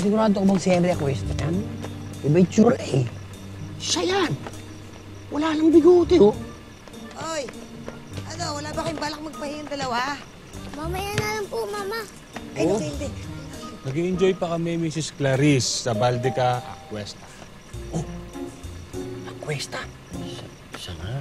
sigurado ko bang si Henry Aquesta yan? Iba yung tsura eh. Siya yan. Wala lang bigote, oh. Oy, ano, wala ba kayong balak magpahiyang dalawa? Mamaya na lang po, Mama. Ay, naku, hindi. Nag-i-enjoy pa kami, Mrs. Clarisse, sa Baldeca, Aquesta. Oh, Aquesta. Siya nga.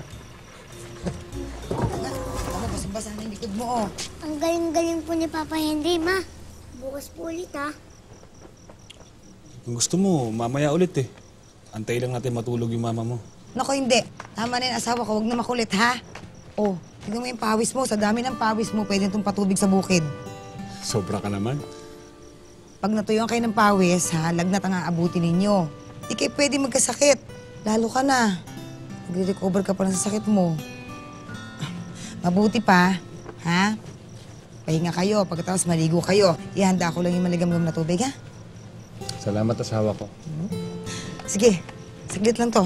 Ako, basang-basa na yung likod mo, oh. Ang galing-galing po ni Papa Henry, Ma. Bukas po ulit, ha? Kung gusto mo, mamaya ulit eh. Antay lang natin matulog yung mama mo. Naku, hindi. Tama na yung asawa ko, huwag na makulit, ha? Oh, tignan mo yung pawis mo. Sa dami ng pawis mo, pwede itong patubig sa bukid. Sobra ka naman. Pag natuyuan kayo ng pawis, ha, lagnat ang aabuti ninyo. Di kayo pwede magkasakit. Lalo ka na. Magre-recover ka pa ng sakit mo. Mabuti pa, ha? Pahinga kayo, pagkatapos maligo kayo. Ihanda ko lang yung maligamgam na tubig, ha? Salamat, asawa ko. Sige, saglit lang to.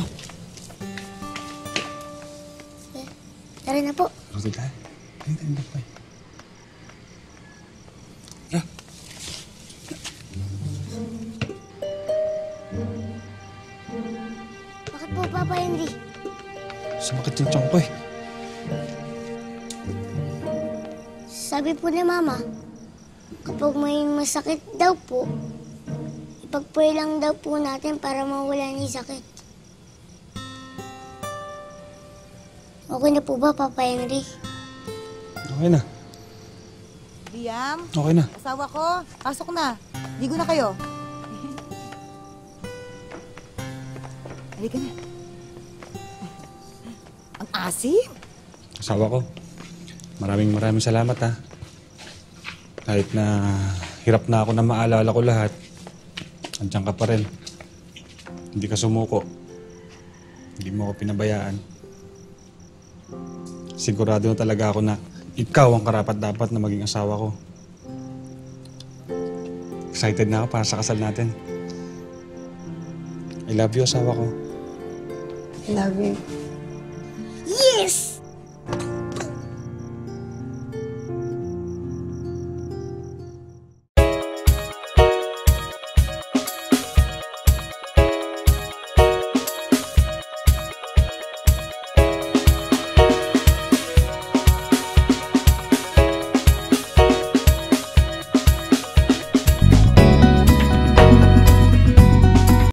Tara na po. Sige tayo. Hindi tayo pa. Ah. Bakit po, Papa Henry? Sumakit yung tiyan ko eh. Sabi po ni Mama, kapag may masakit daw po, ipag-pray lang daw po natin para mawala niya yung sakit. Okay na po ba, Papa Henry? Okay na. Liam, Okay na. asawa ko, pasok na. Ligo na kayo. Halika na. Ang asim. Asawa ko, maraming salamat ha. Kahit na hirap na ako na maalala ko lahat, andiyan ka pa rin. Hindi ka sumuko. Hindi mo ako pinabayaan. Sigurado na talaga ako na ikaw ang karapat-dapat na maging asawa ko. Excited na ako para sa kasal natin. I love you, asawa ko. I love you. Yes!